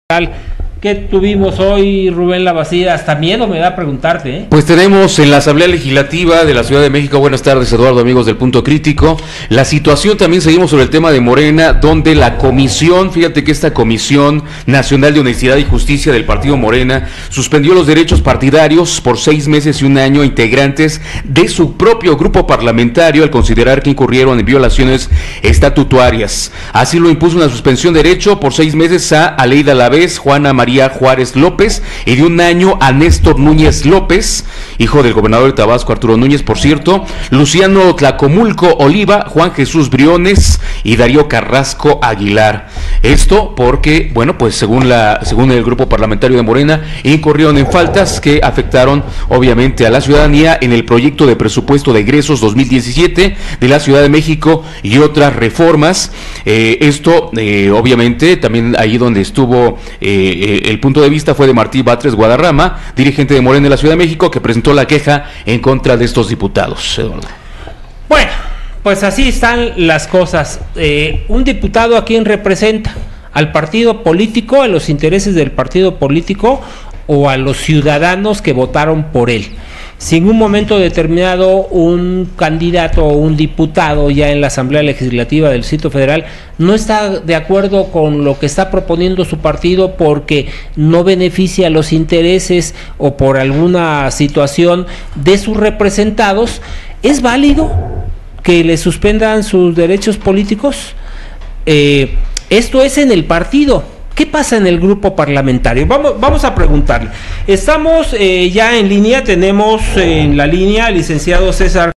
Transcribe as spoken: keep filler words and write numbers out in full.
¿Qué tuvimos hoy, Rubén Lavacida? Hasta miedo me da preguntarte, ¿eh? Pues tenemos en la Asamblea Legislativa de la Ciudad de México, buenas tardes Eduardo, amigos del Punto Crítico, la situación también seguimos sobre el tema de Morena, donde la comisión, fíjate que esta Comisión Nacional de Honestidad y Justicia del Partido Morena suspendió los derechos partidarios por seis meses y un año a integrantes de su propio grupo parlamentario al considerar que incurrieron en violaciones estatutarias. Así lo impuso una suspensión de derecho por seis meses a Aleida Alavés, Juana María Juárez López y de un año a Néstor Núñez López, hijo del gobernador de Tabasco Arturo Núñez, por cierto, Luciano Tlacomulco Oliva, Juan Jesús Briones y Darío Carrasco Aguilar. Esto porque, bueno, pues según la según el grupo parlamentario de Morena, incurrieron en faltas que afectaron obviamente a la ciudadanía en el proyecto de presupuesto de egresos dos mil diecisiete de la Ciudad de México y otras reformas. Eh, esto, eh, obviamente, también ahí donde estuvo eh, el punto de vista fue de Martí Batres Guadarrama, dirigente de Morena de la Ciudad de México, que presentó la queja en contra de estos diputados. Eduardo. Bueno, pues así están las cosas. Eh, un diputado a quien representa, al partido político, a los intereses del partido político o a los ciudadanos que votaron por él. Si en un momento determinado un candidato o un diputado ya en la Asamblea Legislativa del Distrito Federal no está de acuerdo con lo que está proponiendo su partido porque no beneficia los intereses o por alguna situación de sus representados, ¿es válido que le suspendan sus derechos políticos? Eh, esto es en el partido. ¿Qué pasa en el grupo parlamentario? Vamos, vamos a preguntarle. Estamos eh, ya en línea, tenemos en la línea al licenciado César